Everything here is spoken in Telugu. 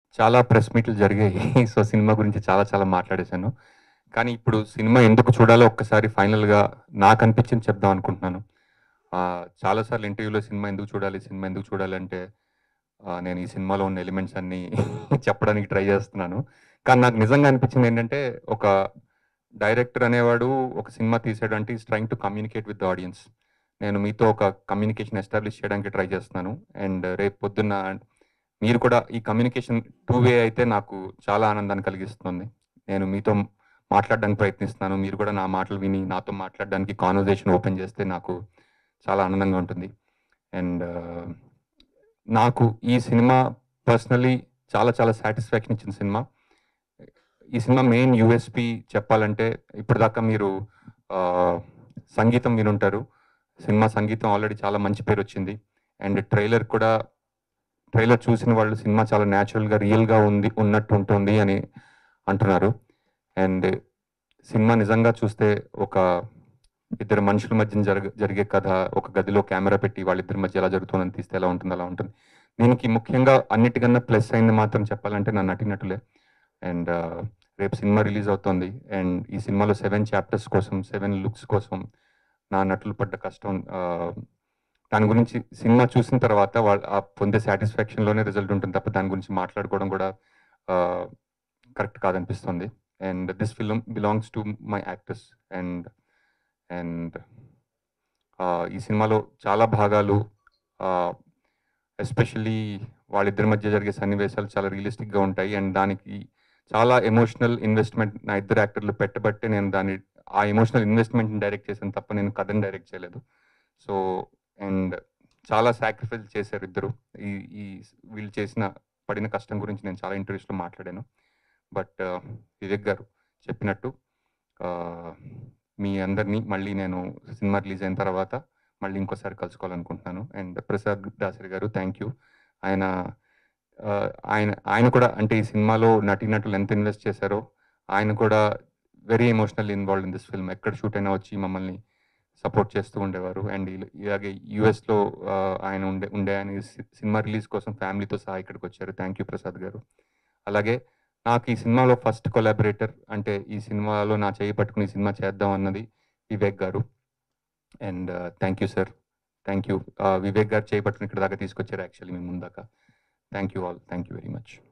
చాలా ప్రెస్ మీట్లు జరిగాయి. సో, సినిమా గురించి చాలా చాలా మాట్లాడేశాను. కానీ ఇప్పుడు సినిమా ఎందుకు చూడాలో ఒక్కసారి ఫైనల్‌గా నాకనిపించింది చెప్దాం అనుకుంటున్నాను. చాలా సార్లు ఇంటర్వ్యూలో సినిమా ఎందుకు చూడాలి, సినిమా ఎందుకు చూడాలి అంటే నేను ఈ సినిమాలో ఉన్న ఎలిమెంట్స్ అన్నీ చెప్పడానికి ట్రై చేస్తున్నాను. కానీ నాకు నిజంగా అనిపించింది ఏంటంటే, ఒక డైరెక్టర్ అనేవాడు ఒక సినిమా తీసాడంటే is trying to communicate with the audience. నేను మీతో ఒక కమ్యూనికేషన్ ఎస్టాబ్లిష్ చేయడానికి ట్రై చేస్తున్నాను. అండ్ రేపు పొద్దున్న మీరు కూడా ఈ కమ్యూనికేషన్ టూ వే అయితే నాకు చాలా ఆనందాన్ని కలిగిస్తుంది. నేను మీతో మాట్లాడడానికి ప్రయత్నిస్తున్నాను. మీరు కూడా నా మాటలు విని నాతో మాట్లాడడానికి కాన్వర్జేషన్ ఓపెన్ చేస్తే నాకు చాలా ఆనందంగా ఉంటుంది. అండ్ నాకు ఈ సినిమా పర్సనలీ చాలా చాలా సాటిస్ఫాక్షన్ ఇచ్చిన సినిమా. ఈ సినిమా మెయిన్ యూఎస్పి చెప్పాలంటే ఇప్పటిదాకా మీరు సంగీతం వినుంటారు. సినిమా సంగీతం ఆల్రెడీ చాలా మంచి పేరు వచ్చింది. అండ్ ట్రైలర్ చూసిన వాళ్ళు సినిమా చాలా న్యాచురల్గా రియల్గా ఉన్నట్టు ఉంటుంది అని అంటున్నారు. అండ్ సినిమా నిజంగా చూస్తే ఒక ఇద్దరు మనుషుల మధ్య జరిగే కథ, ఒక గదిలో కెమెరా పెట్టి వాళ్ళిద్దరి మధ్య ఎలా జరుగుతుందని తీస్తే ఎలా ఉంటుంది అలా ఉంటుంది. దీనికి ముఖ్యంగా అన్నిటికన్నా ప్లస్ అయింది మాత్రం చెప్పాలంటే నా నటీనటులే. అండ్ రేపు సినిమా రిలీజ్ అవుతుంది. అండ్ ఈ సినిమాలో 7 చాప్టర్స్ కోసం, 7 లుక్స్ కోసం నా నటులు పడ్డ కష్టం, దాని గురించి సినిమా చూసిన తర్వాత వాళ్ళు పొందే సాటిస్ఫాక్షన్లోనే రిజల్ట్ ఉంటుంది తప్ప దాని గురించి మాట్లాడుకోవడం కూడా కరెక్ట్ కాదనిపిస్తుంది. And this film belongs to my actors. And ఈ సినిమాలో చాలా భాగాలు, ఎస్పెషల్లీ వాళ్ళిద్దరి మధ్య జరిగే సన్నివేశాలు చాలా రియలిస్టిక్గా ఉంటాయి. అండ్ దానికి చాలా ఎమోషనల్ ఇన్వెస్ట్మెంట్ నా ఇద్దరు యాక్టర్లు పెట్టబట్టే నేను ఆ ఎమోషనల్ ఇన్వెస్ట్మెంట్ని డైరెక్ట్ చేశాను తప్ప నేను కథని డైరెక్ట్ చేయలేదు. సో అండ్ చాలా సాక్రిఫైస్ చేశారు ఇద్దరు. ఈ ఈ వీళ్ళు పడిన కష్టం గురించి నేను చాలా ఇంటర్వ్యూస్లో మాట్లాడాను. బట్ వివేక్ గారు చెప్పినట్టు మీ అందరినీ మళ్ళీ నేను సినిమా రిలీజ్ అయిన తర్వాత మళ్ళీ ఇంకోసారి కలుసుకోవాలనుకుంటున్నాను. అండ్ ప్రసాద్ దాసరి గారు థ్యాంక్ యూ. ఆయన ఆయన కూడా అంటే ఈ సినిమాలో నటీనటులు ఎంత ఇన్వెస్ట్ చేశారో ఆయన కూడా very emotional involved in this film. ఎక్కడ షూట్ అయినా వచ్చి మమ్మల్ని సపోర్ట్ చేస్తూ ఉండేవారు. అండ్ ఇలాగే యూఎస్లో ఆయన ఉండే ఆయన సినిమా రిలీజ్ కోసం ఫ్యామిలీతో సహా ఇక్కడికి వచ్చారు. థ్యాంక్ యూ ప్రసాద్ గారు. అలాగే నాకు ఈ సినిమాలో ఫస్ట్ కొలాబరేటర్ అంటే ఈ సినిమాలో నా చేయి పట్టుకుని ఈ సినిమా చేద్దాం అన్నది వివేక్ గారు. And thank you sir, thank you. Vivek గారు చేయి పట్టుకుని ఇక్కడ దాకా తీసుకొచ్చారు యాక్చువల్లీ మీ ముందాక. Thank you all, thank you very much.